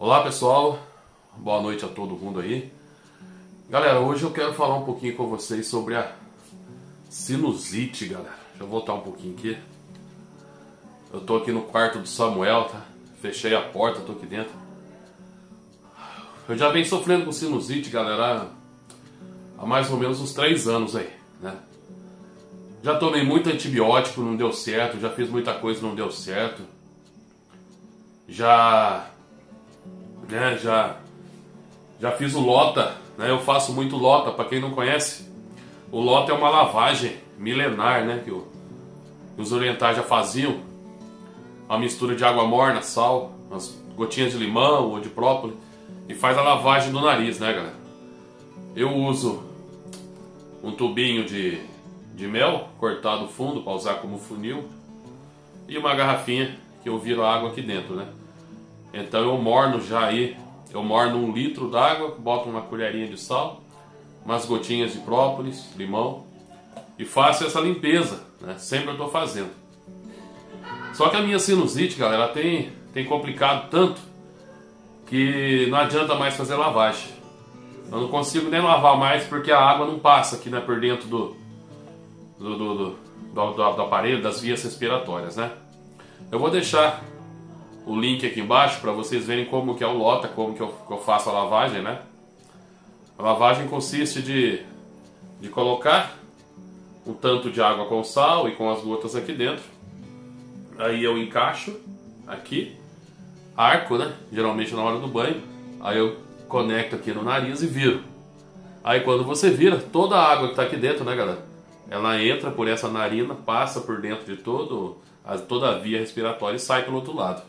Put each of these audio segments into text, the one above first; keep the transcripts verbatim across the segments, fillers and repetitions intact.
Olá pessoal, boa noite a todo mundo aí. Galera, hoje eu quero falar um pouquinho com vocês sobre a sinusite, galera. Deixa eu voltar um pouquinho aqui. Eu tô aqui no quarto do Samuel, tá? Fechei a porta, tô aqui dentro. Eu já venho sofrendo com sinusite, galera, há mais ou menos uns três anos aí, né? Já tomei muito antibiótico, não deu certo. Já fiz muita coisa, não deu certo. Já... Né, já... Já fiz o Lota, né? Eu faço muito Lota, para quem não conhece. O Lota é uma lavagem milenar, né? Que, o, que os orientais já faziam. Uma mistura de água morna, sal, umas gotinhas de limão ou de própolis. E faz a lavagem do nariz, né, galera? Eu uso um tubinho de, de mel cortado fundo para usar como funil. E uma garrafinha que eu viro a água aqui dentro, né? Então eu morno já aí. Eu morno um litro d'água, boto uma colherinha de sal, umas gotinhas de própolis, limão e faço essa limpeza, né? Sempre eu estou fazendo. Só que a minha sinusite, galera, tem, tem complicado tanto que não adianta mais fazer lavagem. Eu não consigo nem lavar mais porque a água não passa aqui, né, por dentro do, do, do, do, do, do aparelho, das vias respiratórias, né? Eu vou deixar o link aqui embaixo para vocês verem como que é o Lota, como que eu, que eu faço a lavagem, né? A lavagem consiste de, de colocar um tanto de água com sal e com as gotas aqui dentro. Aí eu encaixo aqui, arco, né? Geralmente na hora do banho. Aí eu conecto aqui no nariz e viro. Aí quando você vira, toda a água que está aqui dentro, né, galera? Ela entra por essa narina, passa por dentro de todo, a, toda a via respiratória e sai pelo outro lado.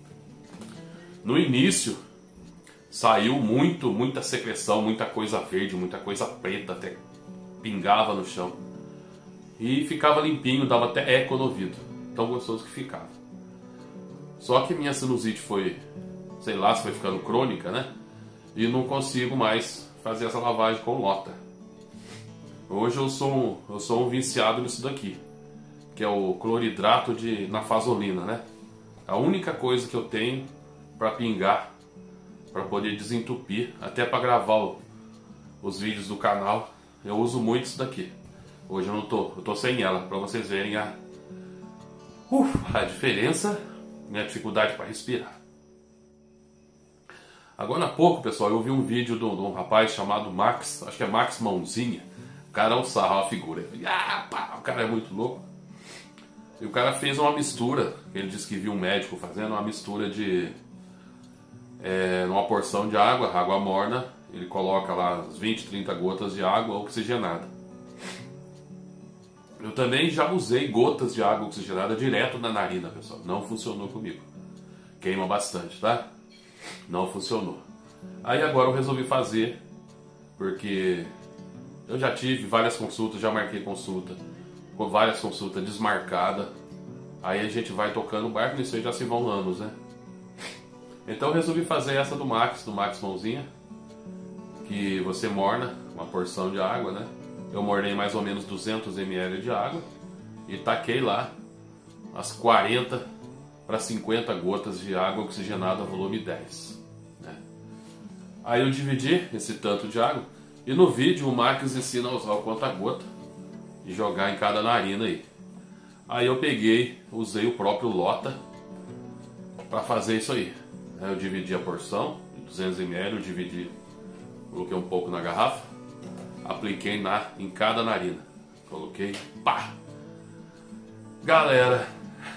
No início, saiu muito, muita secreção, muita coisa verde, muita coisa preta, até pingava no chão. E ficava limpinho, dava até eco no ouvido. Tão gostoso que ficava. Só que minha sinusite foi, sei lá, se foi ficando crônica, né? E não consigo mais fazer essa lavagem com Lota. Hoje eu sou um, eu sou um viciado nisso daqui, que é o cloridrato de nafazolina, né? A única coisa que eu tenho para pingar, para poder desentupir, até para gravar o, os vídeos do canal, eu uso muito isso daqui. Hoje eu não tô, eu tô sem ela, para vocês verem a, uh, a diferença, minha dificuldade para respirar. Agora há pouco, pessoal, eu vi um vídeo de um, de um rapaz chamado Max, acho que é Max Mãozinha. O cara é um sarro, a figura. Ah, pá, o cara é muito louco. E o cara fez uma mistura, ele disse que viu um médico fazendo uma mistura de... É, numa porção de água, água morna, ele coloca lá vinte, trinta gotas de água oxigenada. Eu também já usei gotas de água oxigenada direto na narina, pessoal. Não funcionou comigo. Queima bastante, tá? Não funcionou. Aí agora eu resolvi fazer, porque eu já tive várias consultas, já marquei consulta, com várias consultas desmarcadas. Aí a gente vai tocando o barco, nisso aí já se vão anos, né? Então eu resolvi fazer essa do Max, do Max Mãozinha, que você morna uma porção de água, né? Eu mornei mais ou menos duzentos mililitros de água e taquei lá as quarenta para cinquenta gotas de água oxigenada volume dez, né? Aí eu dividi esse tanto de água e no vídeo o Max ensina a usar o conta-gota e jogar em cada narina aí. Aí eu peguei, usei o próprio Lota para fazer isso aí. Eu dividi a porção de duzentos mililitros, eu dividi, coloquei um pouco na garrafa, apliquei na, em cada narina, coloquei, pá! Galera,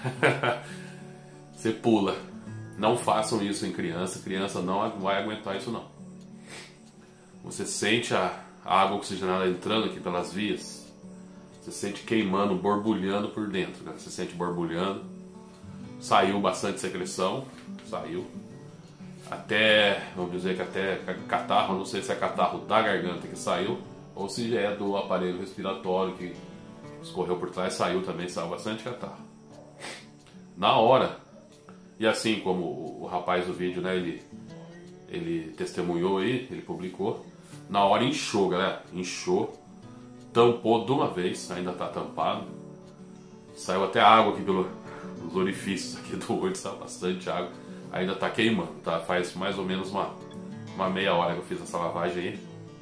você pula, não façam isso em criança, criança não vai aguentar isso não. Você sente a, a água oxigenada entrando aqui pelas vias, você sente queimando, borbulhando por dentro, né? Você sente borbulhando, saiu bastante secreção, saiu. Até, vamos dizer que até catarro, não sei se é catarro da garganta que saiu, ou se é do aparelho respiratório que escorreu por trás, saiu também, saiu bastante catarro. Na hora, e assim como o, o rapaz do vídeo, né, ele, ele testemunhou aí, ele publicou, na hora inchou, galera, inchou, tampou de uma vez, ainda tá tampado, saiu até água aqui pelos orifícios aqui do olho, saiu bastante água. ainda tá queimando, tá? Faz mais ou menos uma, uma meia hora que eu fiz essa lavagem aí.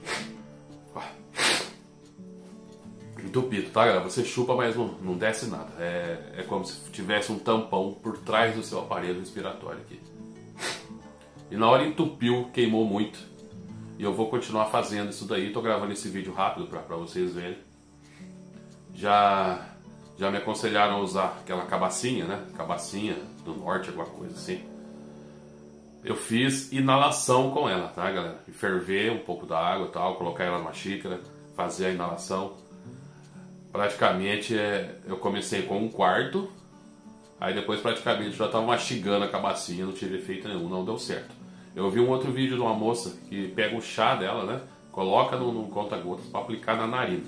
Entupido, tá, galera? Você chupa, mas não, não desce nada. É, é como se tivesse um tampão por trás do seu aparelho respiratório aqui. E na hora entupiu, queimou muito. E eu vou continuar fazendo isso daí. Tô gravando esse vídeo rápido pra, pra vocês verem. Já, já me aconselharam a usar aquela cabacinha, né? Cabacinha do norte, alguma coisa assim. Eu fiz inalação com ela, tá, galera? E ferver um pouco da água e tal, colocar ela numa xícara, fazer a inalação. Praticamente é, eu comecei com um quarto, aí depois praticamente já estava mastigando a cabacinha, não tive efeito nenhum, não deu certo. Eu vi um outro vídeo de uma moça que pega o chá dela, né, coloca no, no conta-gotas para aplicar na narina.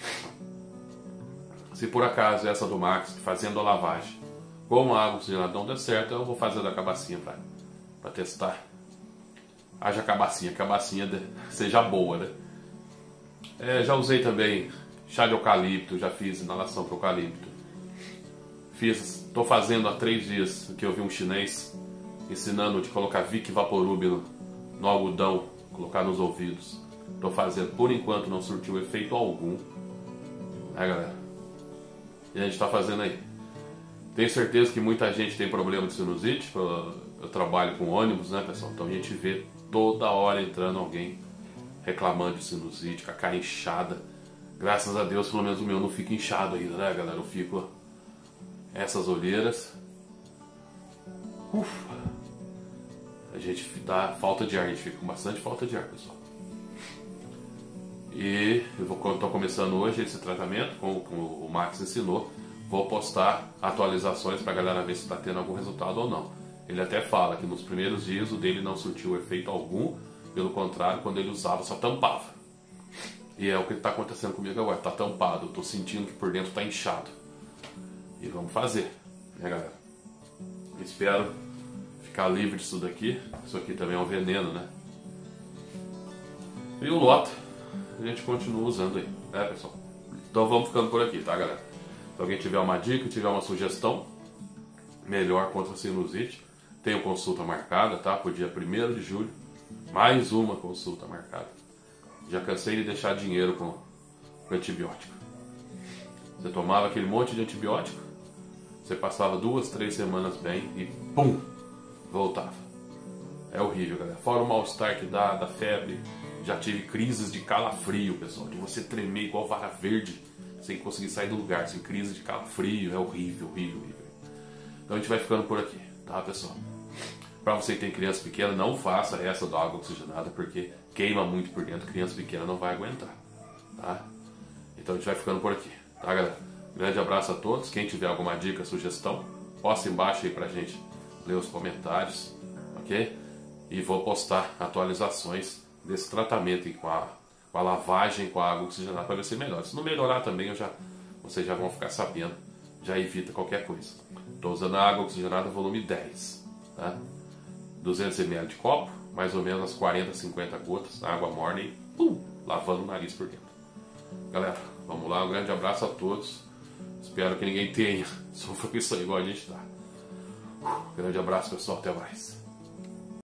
Se por acaso essa do Max, fazendo a lavagem, como a água oxigenada não der certo, eu vou fazer da cabacinha para testar. Haja cabacinha, cabacinha de, seja boa, né. É, já usei também chá de eucalipto, já fiz inalação para eucalipto. Fiz, tô fazendo há três dias que eu vi um chinês ensinando de colocar Vick Vaporub no, no algodão, colocar nos ouvidos. Tô fazendo, por enquanto não surtiu efeito algum, né, galera? E a gente tá fazendo aí. Tenho certeza que muita gente tem problema de sinusite. Eu, eu trabalho com ônibus, né, pessoal? Então a gente vê toda hora entrando alguém reclamando de sinusite, com a cara inchada. Graças a Deus, pelo menos o meu não fica inchado ainda, né, galera? Eu fico essas olheiras. Ufa. A gente dá falta de ar, a gente fica com bastante falta de ar, pessoal. E eu vou, tô começando hoje esse tratamento, como, como o Max ensinou. Vou postar atualizações pra galera ver se tá tendo algum resultado ou não. Ele até fala que nos primeiros dias o dele não surtiu efeito algum. Pelo contrário, quando ele usava, só tampava. E é o que está acontecendo comigo agora, está tampado, eu estou sentindo que por dentro está inchado. E vamos fazer, né, galera? Espero ficar livre disso daqui. Isso aqui também é um veneno, né? E o Lota, a gente continua usando aí, né, pessoal? Então vamos ficando por aqui, tá, galera? Se alguém tiver uma dica, tiver uma sugestão melhor contra a sinusite, tenho consulta marcada, tá? Pro dia primeiro de julho, mais uma consulta marcada. Já cansei de deixar dinheiro com, com antibiótico. Você tomava aquele monte de antibiótico, você passava duas, três semanas bem e pum, voltava. É horrível, galera. Fora o mal-estar que dá, da febre, já tive crises de calafrio, pessoal. De você tremer igual vara verde, sem conseguir sair do lugar, sem crise de calafrio. É horrível, horrível, horrível. Então a gente vai ficando por aqui, tá, pessoal? Para você que tem criança pequena, não faça essa da água oxigenada, porque queima muito por dentro, criança pequena não vai aguentar, tá? Então a gente vai ficando por aqui, tá, galera? Grande abraço a todos. Quem tiver alguma dica, sugestão, posta embaixo aí pra gente ler os comentários, ok? E vou postar atualizações desse tratamento aí com a, com a lavagem com a água oxigenada para ver se melhora. Se não melhorar também, eu já, vocês já vão ficar sabendo, já evita qualquer coisa. Estou usando a água oxigenada volume dez, tá? duzentos mililitros de copo, mais ou menos as quarenta, cinquenta gotas, água morna e pum, lavando o nariz por dentro. Galera, vamos lá, um grande abraço a todos. Espero que ninguém tenha sofra com isso aí igual a gente tá. Grande abraço, pessoal, até mais.